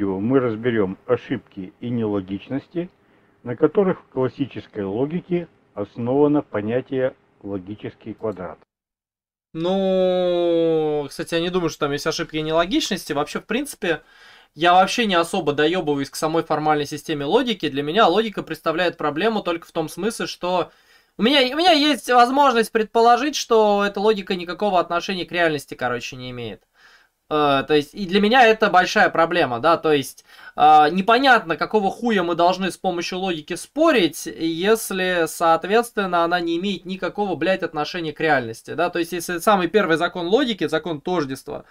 Мы разберем ошибки и нелогичности, на которых в классической логике основано понятие логический квадрат. Ну, кстати, я не думаю, что там есть ошибки и нелогичности. Вообще, в принципе, я вообще не особо доебываюсь к самой формальной системе логики. Для меня логика представляет проблему только в том смысле, что у меня есть возможность предположить, что эта логика никакого отношения к реальности, короче, не имеет. То есть, и для меня это большая проблема, да, то есть, непонятно, какого хуя мы должны с помощью логики спорить, если, соответственно, она не имеет никакого, блядь, отношения к реальности, да, то есть, если самый первый закон логики, закон тождества,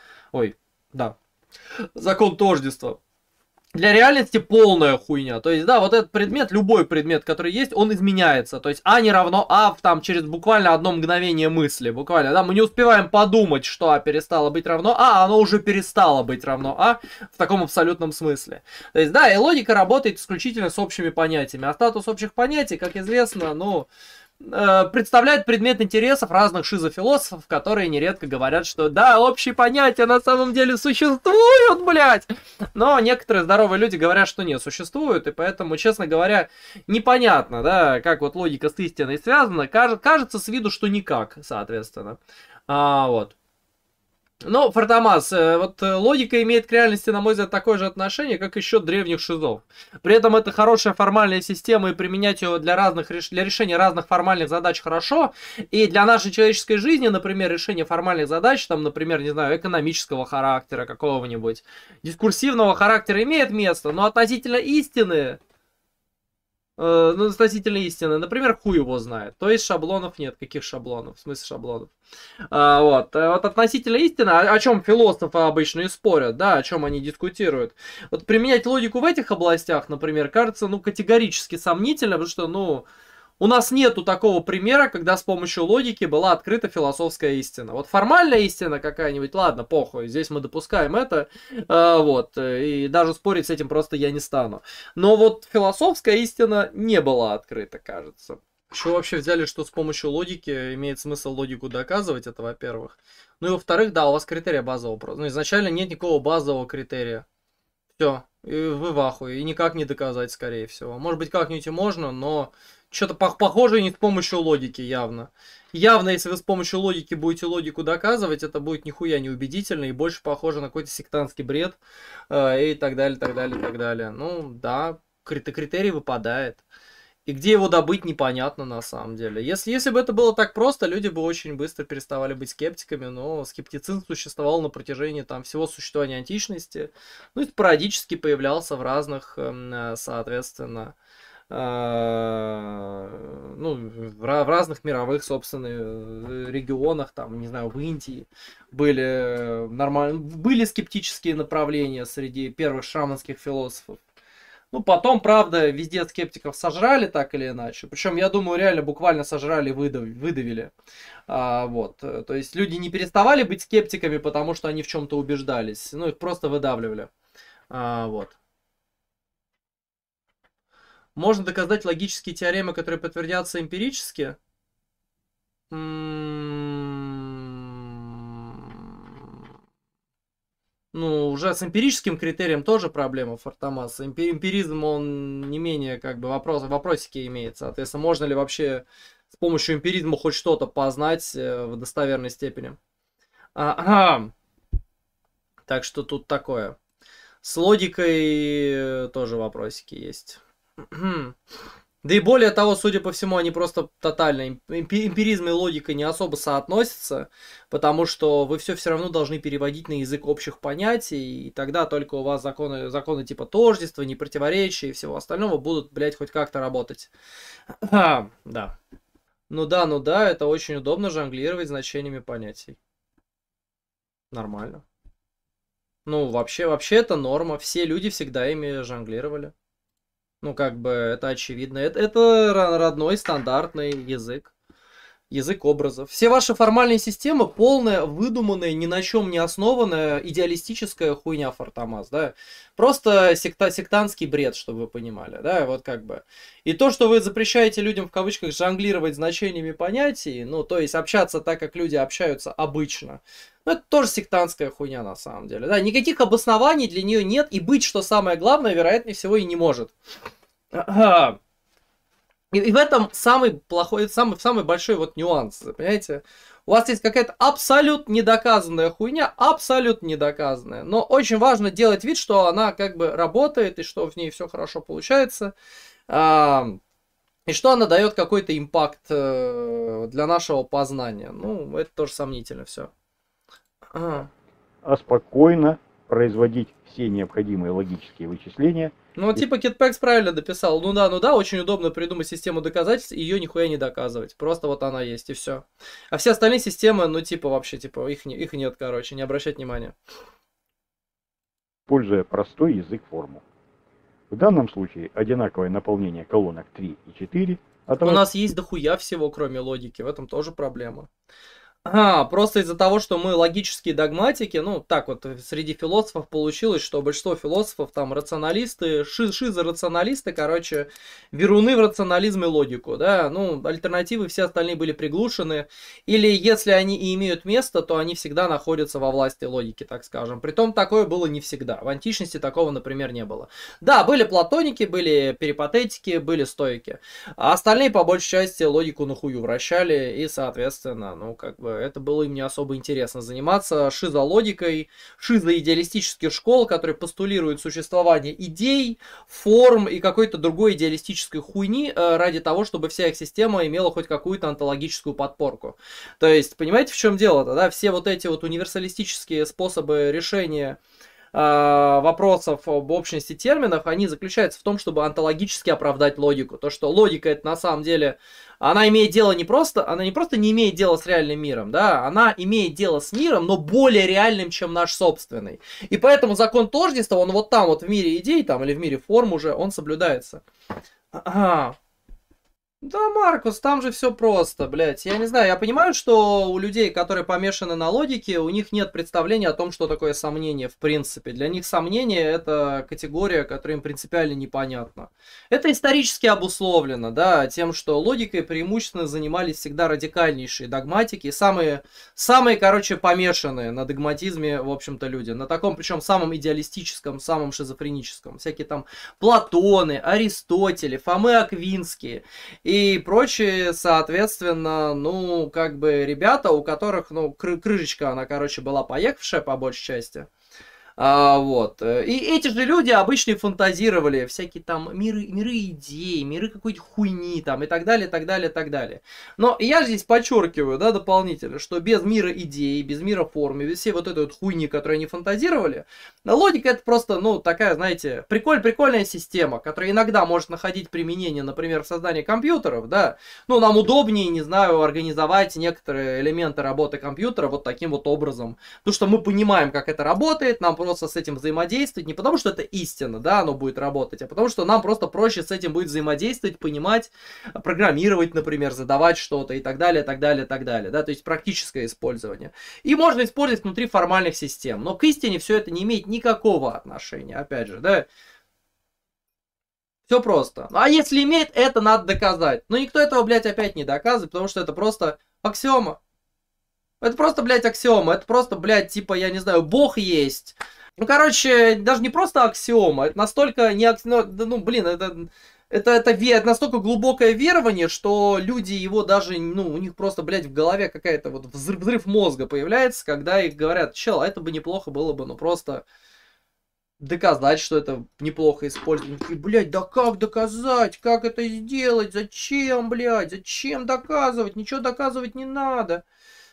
закон тождества, для реальности полная хуйня. То есть, да, вот этот предмет, любой предмет, который есть, он изменяется. То есть, А не равно А там через буквально одно мгновение мысли. Буквально, да, мы не успеваем подумать, что А перестало быть равно А, оно уже перестало быть равно А в таком абсолютном смысле. То есть, да, и логика работает исключительно с общими понятиями. А статус общих понятий, как известно, представляет предмет интересов разных шизофилософов, которые нередко говорят, что да, общие понятия на самом деле существуют, блядь. Но некоторые здоровые люди говорят, что не существуют, и поэтому, честно говоря, непонятно, да, как вот логика с истиной связана. Кажется с виду, что никак, соответственно. Вот. Ну, Фартамас, логика имеет к реальности, на мой взгляд, такое же отношение, как и счет древних шизов. При этом это хорошая формальная система, и применять ее для решения разных формальных задач хорошо. И для нашей человеческой жизни, например, решение формальных задач, там, например, не знаю, экономического характера какого-нибудь, дискурсивного характера имеет место, но относительно истины... относительно истины. Например, хуй его знает. То есть шаблонов нет. Каких шаблонов? В смысле шаблонов? Вот относительно истины, о чем философы обычно и спорят, да, о чем они дискутируют. Вот применять логику в этих областях, например, кажется, категорически сомнительно, потому что, у нас нету такого примера, когда с помощью логики была открыта философская истина. Вот формальная истина какая-нибудь, ладно, похуй, здесь мы допускаем это, и даже спорить с этим просто я не стану. Но вот философская истина не была открыта, кажется. Что вообще взяли, что с помощью логики имеет смысл логику доказывать, это во-первых. Ну и во-вторых, да, у вас критерия базового просто. Изначально нет никакого базового критерия. Все, вы в ахуе, и никак не доказать, скорее всего. Может быть, как-нибудь и можно, но что-то похожее не с помощью логики явно. Явно, если вы с помощью логики будете логику доказывать, это будет нихуя не убедительно и больше похоже на какой-то сектантский бред и так далее, так далее, так далее. Ну, да, критерий выпадает. И где его добыть, непонятно на самом деле. Если бы это было так просто, люди бы очень быстро переставали быть скептиками, но скептицизм существовал на протяжении всего существования античности. И спорадически появлялся в разных, соответственно, в разных мировых, собственно, регионах, не знаю, в Индии были скептические направления среди первых шаманских философов. Потом, правда, везде скептиков сожрали так или иначе. Причем, я думаю, реально буквально сожрали, выдавили. То есть люди не переставали быть скептиками, потому что они в чем-то убеждались. Их просто выдавливали. Можно доказать логические теоремы, которые подтвердятся эмпирически? Уже с эмпирическим критерием тоже проблема, Фартамас. Эмпиризм, он не менее, вопросики имеет. Соответственно, можно ли вообще с помощью эмпиризма хоть что-то познать в достоверной степени? Так что тут такое. С логикой тоже вопросики есть. Да и более того, судя по всему, они просто тотально, эмпиризм и логика не особо соотносятся, потому что вы все равно должны переводить на язык общих понятий, и тогда только у вас законы типа тождества, непротиворечия и всего остального будут, блядь, хоть как-то работать. Да. Ну да, это очень удобно жонглировать значениями понятий. Нормально. Вообще это норма, все люди всегда ими жонглировали. Это очевидно. Это родной, стандартный язык. язык образов. Все ваши формальные системы полная, выдуманная, ни на чем не основанная, идеалистическая хуйня Фортамас, да. Просто сектантский бред, чтобы вы понимали, да, вот как бы. И то, что вы запрещаете людям в кавычках жонглировать значениями понятий, ну, то есть общаться так, как люди общаются обычно, ну, это тоже сектантская хуйня на самом деле, да. Никаких обоснований для нее нет, и быть, что самое главное, вероятнее всего, и не может. И в этом самый плохой, самый большой вот нюанс, понимаете? У вас есть какая-то абсолютно недоказанная хуйня, абсолютно недоказанная. Но очень важно делать вид, что она как бы работает, и что в ней все хорошо получается. И что она дает какой-то импакт для нашего познания. Ну, это тоже сомнительно все. А спокойно производить все необходимые логические вычисления. Ну, типа Китпекс правильно дописал. Ну да, очень удобно придумать систему доказательств, и ее нихуя не доказывать. Просто вот она есть, и все. А все остальные системы, ну, типа, вообще, типа, их нет, короче, не обращать внимания. Используя простой язык формул. В данном случае одинаковое наполнение колонок 3 и 4. У нас есть дохуя всего, кроме логики, в этом тоже проблема. Просто из-за того, что мы логические догматики, ну, так вот, среди философов получилось, что большинство философов там рационалисты, шизо-рационалисты, короче, веруны в рационализм и логику, да, ну, альтернативы все остальные были приглушены, или если они и имеют место, то они всегда находятся во власти логики, так скажем. Притом такое было не всегда, в античности такого, например, не было. Да, были платоники, были перипатетики, были стоики, а остальные, по большей части, логику на хую вращали, и, соответственно, ну, как бы, это было им не особо интересно заниматься шизологикой, шизоидеалистических школ, которые постулируют существование идей, форм и какой-то другой идеалистической хуйни ради того, чтобы вся их система имела хоть какую-то онтологическую подпорку. То есть, понимаете, в чем дело-то, да? Все вот эти вот универсалистические способы решения вопросов об общности терминов, они заключаются в том, чтобы онтологически оправдать логику. То, что логика это на самом деле, она имеет дело не просто не имеет дела с реальным миром, да, она имеет дело с миром, но более реальным, чем наш собственный. И поэтому закон тождества, он вот там вот в мире идей, там, или в мире форм уже, он соблюдается. Да, Маркус, там же все просто, блядь. Я не знаю, я понимаю, что у людей, которые помешаны на логике, у них нет представления о том, что такое сомнение в принципе. Для них сомнение это категория, которая им принципиально непонятна. Это исторически обусловлено, да, тем, что логикой преимущественно занимались всегда радикальнейшие догматики, самые, короче, помешанные на догматизме, в общем-то, люди. На таком, причем самом идеалистическом, самом шизофреническом. Всякие там Платоны, Аристотели, Фомы Аквинские и прочие, соответственно, ну, как бы ребята, у которых, ну, крышечка, она, короче, была поехавшая по большей части. Вот. И эти же люди обычно фантазировали всякие там миры идей, миры какой-то хуйни там и так далее, так далее, так далее. Но я здесь подчеркиваю, да, дополнительно, что без мира идей, без мира формы, без всей вот этой вот хуйни, которую они фантазировали, логика это просто, ну, такая, знаете, прикольная система, которая иногда может находить применение, например, в создании компьютеров, да. Ну, нам удобнее, не знаю, организовать некоторые элементы работы компьютера вот таким вот образом. Потому что мы понимаем, как это работает, нам просто с этим взаимодействовать, не потому что это истина, да, оно будет работать, а потому что нам просто проще с этим будет взаимодействовать, понимать, программировать, например, задавать что-то и так далее, так далее, так далее, да, то есть практическое использование. И можно использовать внутри формальных систем, но к истине все это не имеет никакого отношения, опять же, да. Все просто. А если имеет, это надо доказать. Но никто этого, блядь, опять не доказывает, потому что это просто аксиома. Это просто, блядь, аксиома. Это просто, блядь, типа, я не знаю, Бог есть. Ну, короче, даже не просто аксиома. Это настолько не аксиома. Ну, блин, это настолько глубокое верование, что люди его даже, ну, у них просто, блядь, в голове какая-то вот взрыв мозга появляется, когда их говорят, чел, а это бы неплохо было бы, ну, просто доказать, что это неплохо использовать. И, блядь, да как доказать? Как это сделать? Зачем, блядь? Зачем доказывать? Ничего доказывать не надо.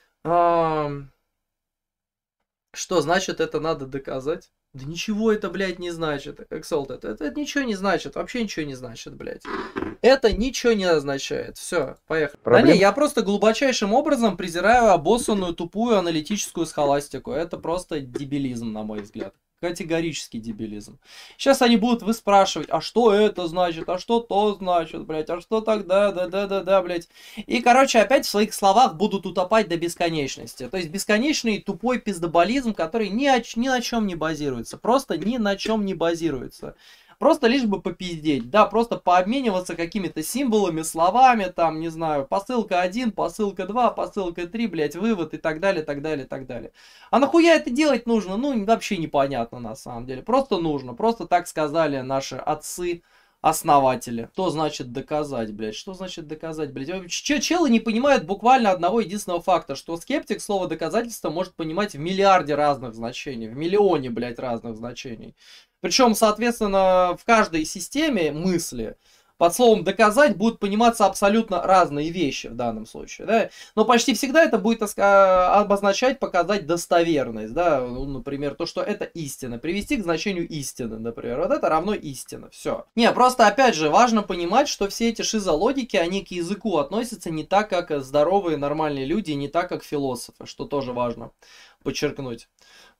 Что значит это надо доказать? Да ничего это, блядь, не значит. Exalted. Это ничего не значит. Вообще ничего не значит, блядь. Это ничего не означает. Все, поехали. Да не, я просто глубочайшим образом презираю обоссанную, тупую аналитическую схоластику. Это просто дебилизм, на мой взгляд. Категорический дебилизм. Сейчас они будут выспрашивать, а что это значит, а что то значит, блядь, а что тогда, да, блядь. И, короче, опять в своих словах будут утопать до бесконечности. То есть бесконечный тупой пиздоболизм, который ни на чем не базируется. Просто ни на чем не базируется. Просто лишь бы попиздеть, да, просто пообмениваться какими-то символами, словами, там, не знаю, посылка 1, посылка 2, посылка 3, блядь, вывод и так далее, так далее, так далее. А нахуя это делать нужно? Ну, вообще непонятно на самом деле. Просто нужно, просто так сказали наши отцы, основатели. Что значит доказать, блядь? Что значит доказать, блядь? Челы не понимают буквально одного единственного факта, что скептик слово доказательство может понимать в миллиарде разных значений, в миллионе, блядь, разных значений. Причем, соответственно, в каждой системе мысли под словом доказать будут пониматься абсолютно разные вещи в данном случае, да. Но почти всегда это будет обозначать, показать достоверность, да. Ну, например, то, что это истина. Привести к значению истины, например. Вот это равно истина. Все. Не, просто, опять же, важно понимать, что все эти шизологики, они к языку относятся не так, как здоровые нормальные люди, и не так, как философы, что тоже важно подчеркнуть.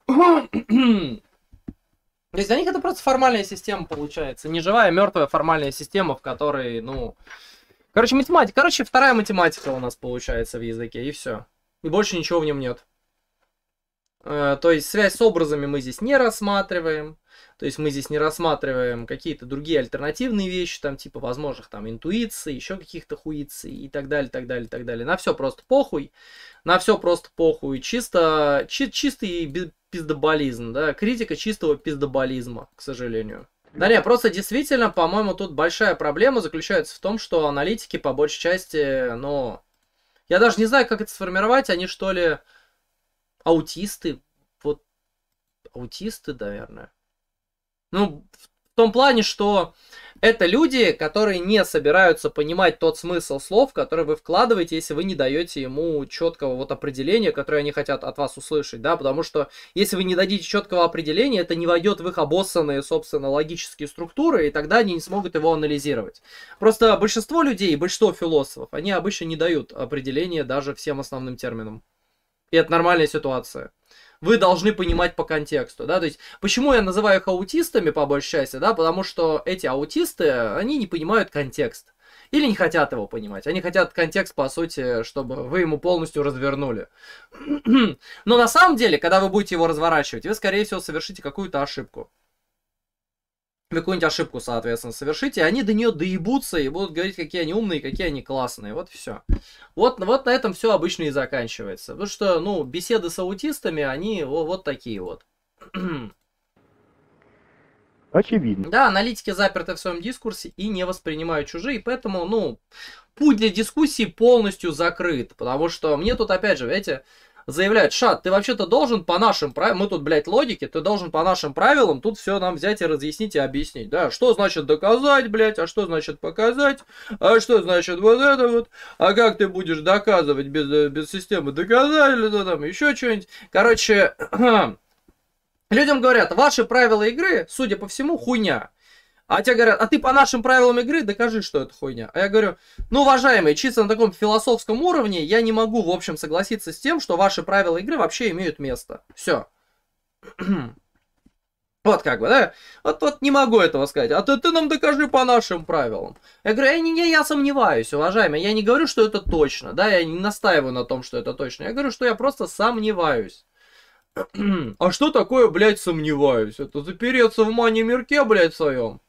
То есть для них это просто формальная система получается. Не живая, мертвая формальная система, в которой, ну... Короче, математика. Короче, вторая математика у нас получается в языке, и все. И больше ничего в нем нет. То есть связь с образами мы здесь не рассматриваем. То есть мы здесь не рассматриваем какие-то другие альтернативные вещи, там типа возможных там интуиций, еще каких-то хуиций и так далее, так далее, так далее. На все просто похуй. На все просто похуй. Чистый пиздоболизм, да, критика чистого пиздоболизма, к сожалению. Да не, просто действительно, по-моему, тут большая проблема заключается в том, что аналитики по большей части, ну, я даже не знаю, как это сформировать, они что ли аутисты, вот, аутисты, наверное. Ну, в том плане, что это люди, которые не собираются понимать тот смысл слов, который вы вкладываете, если вы не даете ему четкого вот определения, которое они хотят от вас услышать, да, потому что если вы не дадите четкого определения, это не войдет в их обоссанные, собственно, логические структуры, и тогда они не смогут его анализировать. Просто большинство людей, большинство философов, они обычно не дают определения даже всем основным терминам. И это нормальная ситуация. Вы должны понимать по контексту, да, то есть, почему я называю их аутистами, по большей части, да, потому что эти аутисты, они не понимают контекст, или не хотят его понимать, они хотят контекст, по сути, чтобы вы ему полностью развернули, но на самом деле, когда вы будете его разворачивать, вы, скорее всего, совершите какую-то ошибку. Вы какую-нибудь ошибку, соответственно, совершите, и они до нее доебутся и будут говорить, какие они умные, какие они классные. Вот все. Вот на этом все обычно и заканчивается. Потому что, ну, беседы с аутистами, они вот такие вот. Очевидно. Да, аналитики заперты в своем дискурсе и не воспринимают чужие, поэтому, ну, путь для дискуссии полностью закрыт. Потому что мне тут, опять же, видите, заявляют: Шат, ты вообще-то должен по нашим правилам, мы тут, блядь, логики, ты должен по нашим правилам тут все нам взять и разъяснить и объяснить, да, что значит доказать, блядь, а что значит показать, а что значит вот это вот, а как ты будешь доказывать без системы доказателей, да, там, еще что-нибудь. Короче, людям говорят: ваши правила игры, судя по всему, хуйня. А тебе говорят: а ты по нашим правилам игры докажи, что это хуйня. А я говорю: ну, уважаемые, чисто на таком философском уровне я не могу, в общем, согласиться с тем, что ваши правила игры вообще имеют место. Все. Вот как бы, да? Вот не могу этого сказать. А ты нам докажи по нашим правилам. Я говорю: я сомневаюсь, уважаемые. Я не говорю, что это точно, да? Я не настаиваю на том, что это точно. Я говорю, что я просто сомневаюсь. А что такое, блядь, сомневаюсь? Это запереться в мане-мирке, блядь, своем.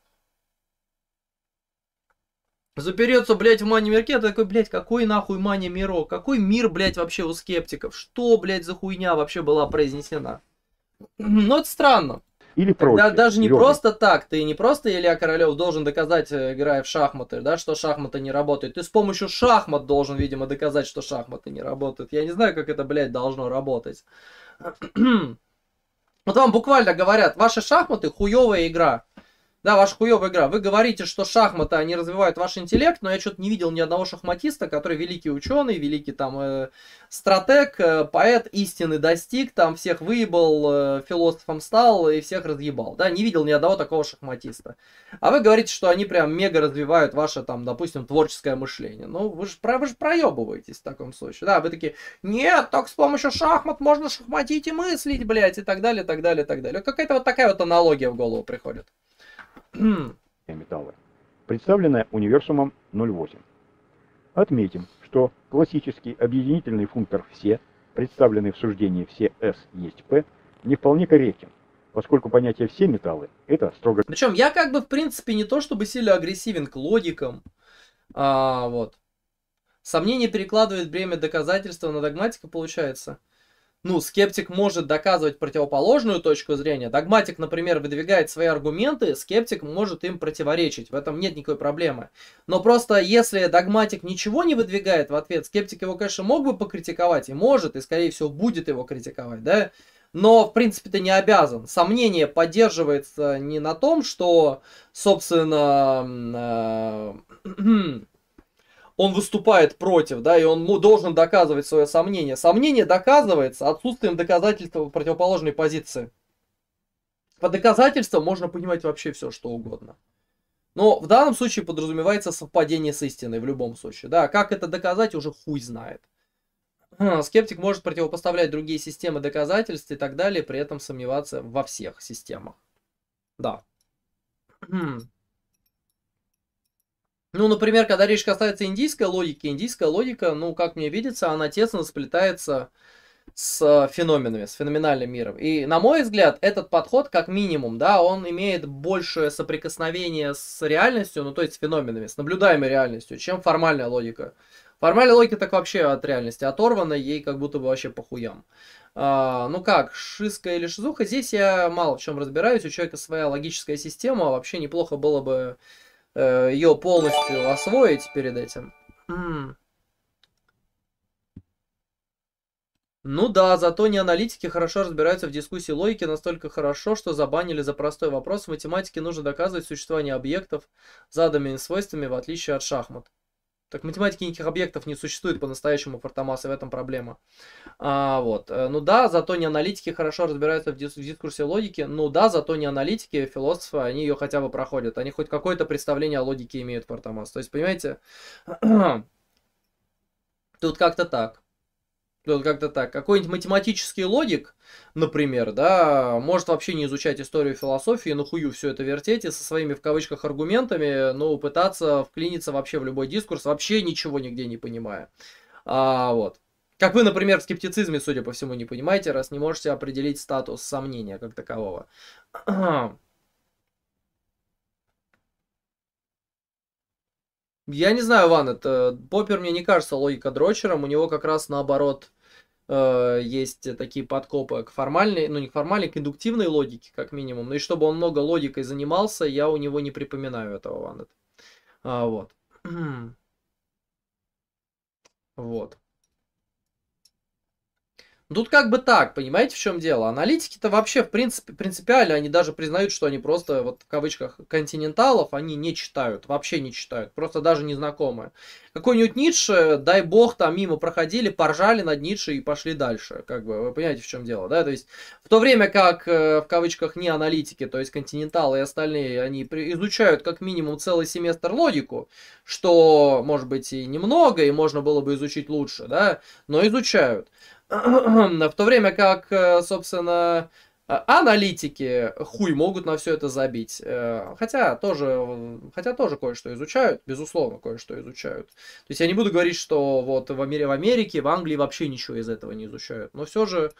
Запереться, блядь, в мане-мирке, это такой: блядь, какой нахуй мане-мирок? Какой мир, блядь, вообще у скептиков? Что, блядь, за хуйня вообще была произнесена? Ну, это странно. Или проще. Даже не Лёгкий. просто так. Ты не просто, Илья Королёв, должен доказать, играя в шахматы, да, что шахматы не работают. Ты с помощью шахмат должен, видимо, доказать, что шахматы не работают. Я не знаю, как это, блядь, должно работать. Вот вам буквально говорят: ваши шахматы хуёвая игра. Да, ваша хуевая игра. Вы говорите, что шахматы, они развивают ваш интеллект, но я что-то не видел ни одного шахматиста, который великий ученый, великий там стратег, поэт истины достиг, там всех выебал, философом стал и всех разъебал. Да, не видел ни одного такого шахматиста. А вы говорите, что они прям мега развивают ваше там, допустим, творческое мышление. Ну, вы же проебываетесь в таком случае. Да, вы такие, нет, так с помощью шахмат можно шахматить и мыслить, блядь, и так далее, так далее, так далее. Какая-то вот такая вот аналогия в голову приходит. Металлы, представленная универсумом 0,8. Отметим, что классический объединительный функтор «все», представленный в суждении «все S есть P», не вполне корректен, поскольку понятие «все металлы» — это строго... Причем я как бы в принципе не то чтобы сильно агрессивен к логикам, вот. Сомнение перекладывает бремя доказательства на догматика, получается. Ну, скептик может доказывать противоположную точку зрения. Догматик, например, выдвигает свои аргументы, скептик может им противоречить. В этом нет никакой проблемы. Но просто если догматик ничего не выдвигает в ответ, скептик его, конечно, мог бы покритиковать, и может, и, скорее всего, будет его критиковать, да? Но, в принципе, ты не обязан. Сомнение поддерживается не на том, что, собственно, он выступает против, да, и он должен доказывать свое сомнение. Сомнение доказывается отсутствием доказательства в противоположной позиции. По доказательствам можно понимать вообще все, что угодно. Но в данном случае подразумевается совпадение с истиной в любом случае. Да, как это доказать, уже хуй знает. Скептик может противопоставлять другие системы доказательств и так далее, при этом сомневаться во всех системах. Да. Ну, например, когда речь касается индийской логики, индийская логика, ну, как мне видится, она тесно сплетается с феноменами, с феноменальным миром. И, на мой взгляд, этот подход, как минимум, да, он имеет большее соприкосновение с реальностью, ну, то есть с феноменами, с наблюдаемой реальностью, чем формальная логика. Формальная логика так вообще от реальности оторвана, ей как будто бы вообще похуям. Ну как, шизка или шизуха, здесь я мало в чем разбираюсь, у человека своя логическая система, вообще неплохо было бы ее полностью освоить перед этим. Ну да, зато не аналитики хорошо разбираются в дискуссии логики настолько хорошо, что забанили за простой вопрос. В математике нужно доказывать существование объектов с заданными свойствами, в отличие от шахмат. Так в математике никаких объектов не существует по-настоящему, Фортомас, и в этом проблема. Вот. Ну да, зато не аналитики хорошо разбираются в дискурсе логики. Ну да, зато не аналитики, философы, они ее хотя бы проходят. Они хоть какое-то представление о логике имеют, Фортомас. То есть, понимаете, тут как-то так. Тут как-то так. Какой-нибудь математический логик, например, да, может вообще не изучать историю философии, но хую все это вертеть и со своими, в кавычках, аргументами, ну, пытаться вклиниться вообще в любой дискурс, вообще ничего нигде не понимая. Вот. Как вы, например, в скептицизме, судя по всему, не понимаете, раз не можете определить статус сомнения как такового. Я не знаю, Ван, это Поппер мне не кажется логика дрочером, у него как раз наоборот есть такие подкопы к формальной, ну не к формальной, к индуктивной логике, как минимум. Ну и чтобы он много логикой занимался, я у него не припоминаю этого, Ван. Вот. Вот. Тут как бы так, понимаете, в чем дело? Аналитики-то вообще, в принципе, принципиально, они даже признают, что они просто, вот в кавычках, континенталов, они не читают, вообще не читают, просто даже не знакомы. Какой-нибудь Ницше, дай бог, там мимо проходили, поржали над Ницше и пошли дальше, как бы, вы понимаете, в чем дело, да? То есть, в то время как, в кавычках, не аналитики, то есть континенталы и остальные, они изучают как минимум целый семестр логику, что, может быть, и немного, и можно было бы изучить лучше, да, но изучают. В то время как, собственно, аналитики хуй могут на все это забить. Хотя тоже кое-что изучают, безусловно, кое-что изучают. То есть я не буду говорить, что вот в Америке, в Англии вообще ничего из этого не изучают. Но все же.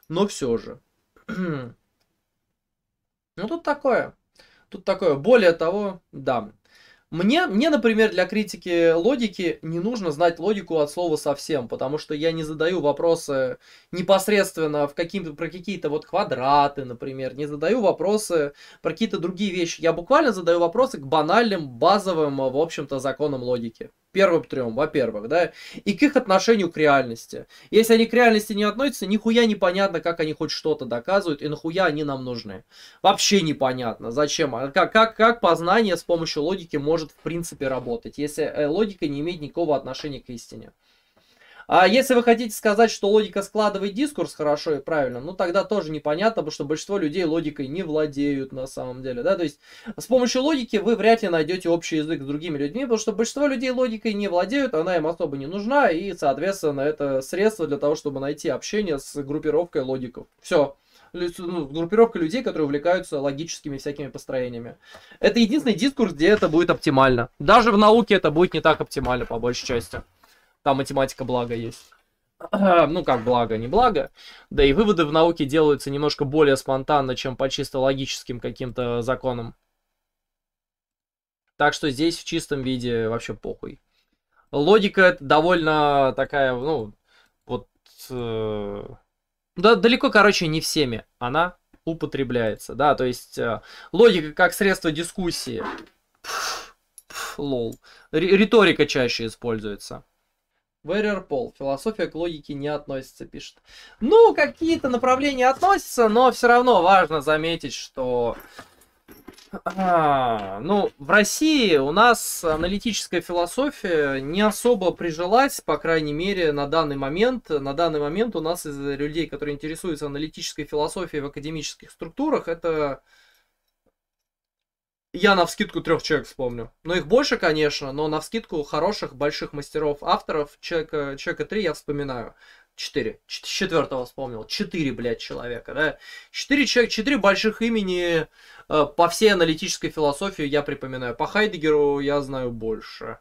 Ну, тут такое. Более того, да. Мне, например, для критики логики не нужно знать логику от слова совсем, потому что я не задаю вопросы непосредственно про какие-то вот квадраты, например, не задаю вопросы про какие-то другие вещи. Я буквально задаю вопросы к банальным, базовым, в общем-то, законам логики. Первым трем, во-первых, да, и к их отношению к реальности. Если они к реальности не относятся, нихуя непонятно, как они хоть что-то доказывают, и нахуя они нам нужны. Вообще непонятно, зачем, как познание с помощью логики может в принципе работать, если логика не имеет никакого отношения к истине. А если вы хотите сказать, что логика складывает дискурс хорошо и правильно, ну тогда тоже непонятно, потому что большинство людей логикой не владеют на самом деле, да, то есть с помощью логики вы вряд ли найдете общий язык с другими людьми, потому что большинство людей логикой не владеют, она им особо не нужна, и, соответственно, это средство для того, чтобы найти общение с группировкой логиков. Все. Группировка людей, которые увлекаются логическими всякими построениями. Это единственный дискурс, где это будет оптимально. Даже в науке это будет не так оптимально, по большей части. Там математика благо есть. Ну, как благо, не благо. Да и выводы в науке делаются немножко более спонтанно, чем по чисто логическим каким-то законам. Так что здесь в чистом виде вообще похуй. Логика это довольно такая, ну, вот... да, далеко, короче, не всеми она употребляется, да, то есть логика как средство дискуссии. Лол. Риторика чаще используется. Верер Пол. Философия к логике не относится, пишет. Ну, какие-то направления относятся, но все равно важно заметить, что... ну, в России у нас аналитическая философия не особо прижилась, по крайней мере, на данный момент. На данный момент у нас из людей, которые интересуются аналитической философией в академических структурах, это... Я навскидку 3 человек вспомню. Но их больше, конечно, но навскидку хороших, больших мастеров, авторов, человека 3 я вспоминаю. 4. Четвертого вспомнил. 4, блядь, человека, да. 4 человека, 4 больших имени по всей аналитической философии я припоминаю. По Хайдегеру я знаю больше.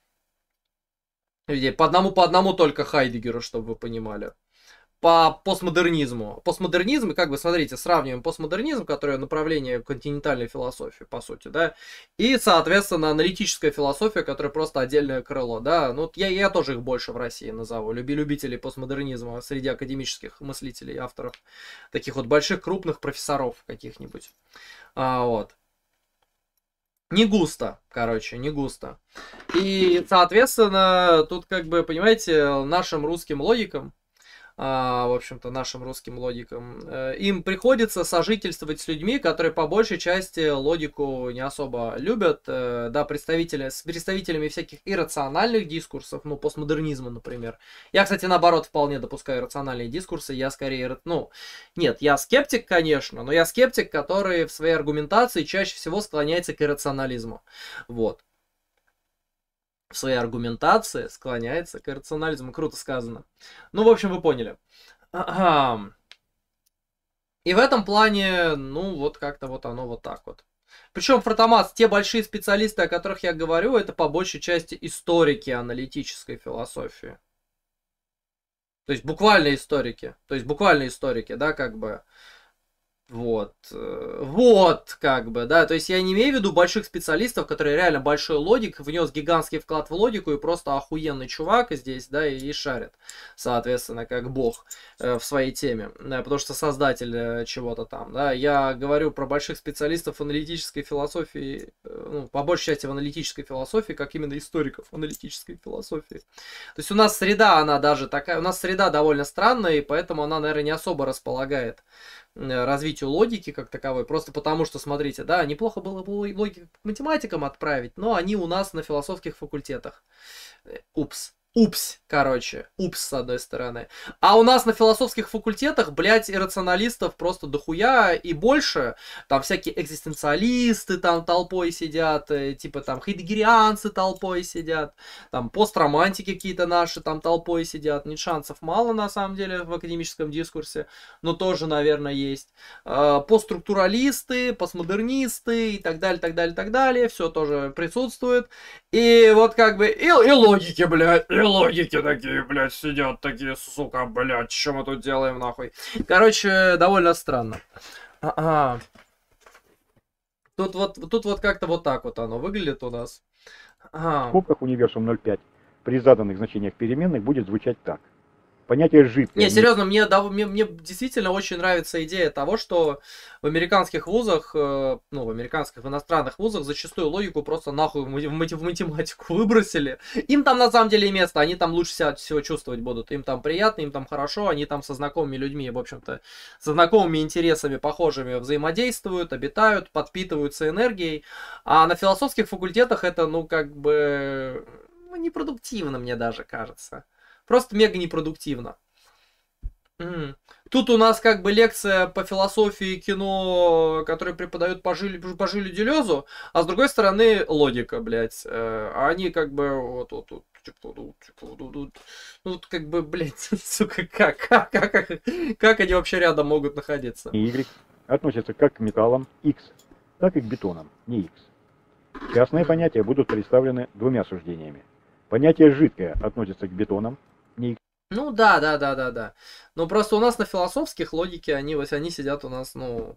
По одному только Хайдегеру, чтобы вы понимали. По постмодернизму. Постмодернизм, как бы, смотрите, сравниваем постмодернизм, которое направление континентальной философии, по сути, да, и, соответственно, аналитическая философия, которая просто отдельное крыло, да, ну, я тоже их больше в России назову, любителей постмодернизма среди академических мыслителей, авторов, таких вот больших, крупных профессоров каких-нибудь, вот. Не густо, короче, не густо. И, соответственно, тут, как бы, понимаете, нашим русским логикам, в общем-то, нашим русским логикам, им приходится сожительствовать с людьми, которые по большей части логику не особо любят, да, с представителями всяких иррациональных дискурсов, ну, постмодернизма, например. Я, кстати, наоборот, вполне допускаю иррациональные дискурсы, я скорее, ну, нет, я скептик, конечно, но я скептик, который в своей аргументации чаще всего склоняется к иррационализму, вот. В своей аргументации склоняется к рационализму. Круто сказано. Ну, в общем, вы поняли. И в этом плане, ну, вот как-то вот оно вот так вот. Причем Фротомас, те большие специалисты, о которых я говорю, это по большей части историки аналитической философии. То есть буквально историки. Да, как бы. Вот, как бы, да, то есть я не имею в виду больших специалистов, которые реально большой логик, внес гигантский вклад в логику и просто охуенный чувак здесь, да, и шарит, соответственно, как бог в своей теме, да, потому что создатель чего-то там, да, я говорю про больших специалистов аналитической философии, ну, по большей части в аналитической философии, как именно историков аналитической философии. То есть у нас среда, она даже такая, у нас среда довольно странная, и поэтому она, наверное, не особо располагает развитию логики как таковой, просто потому что, смотрите, да, неплохо было бы логику к математикам отправить, но они у нас на философских факультетах. Упс, с одной стороны. А у нас на философских факультетах, блядь, иррационалистов просто дохуя и больше. Там всякие экзистенциалисты там толпой сидят, типа там хайдегерианцы толпой сидят, там постромантики какие-то наши там толпой сидят. Нет, шансов мало на самом деле в академическом дискурсе, но тоже, наверное, есть. Постструктуралисты, постмодернисты и так далее, все тоже присутствует. И вот как бы, и логики, блядь, и логики такие, блядь, сидят такие, сука, блядь, что мы тут делаем, нахуй. Короче, довольно странно. Тут вот как-то вот так вот оно выглядит у нас. В скобках универсум 0,5 при заданных значениях переменных будет звучать так. Понятие жидкое. Не, серьезно, мне действительно очень нравится идея того, что в американских вузах, в иностранных вузах зачастую логику просто нахуй в математику выбросили. Им там на самом деле и место, они там лучше себя всего чувствовать будут. Им там приятно, им там хорошо, они там со знакомыми людьми, в общем-то, со знакомыми интересами похожими взаимодействуют, обитают, подпитываются энергией. А на философских факультетах это, непродуктивно, мне даже кажется. Просто мега непродуктивно. Тут у нас как бы лекция по философии кино, которые преподают по Жилю Делезу, а с другой стороны логика, блядь. А они как бы как бы, блядь, сука, как они вообще рядом могут находиться? И Y относятся как к металлам X, так и к бетонам, не X. Частные понятия будут представлены двумя суждениями. Понятие жидкое относится к бетонам, не X. Ну да. Но просто у нас на философских логике они сидят у нас,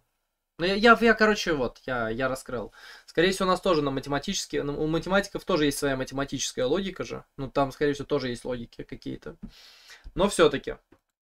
я раскрыл. Скорее всего, у нас тоже на математические, у математиков тоже есть своя математическая логика же. Ну, там, скорее всего, тоже есть логики какие-то. Но все-таки.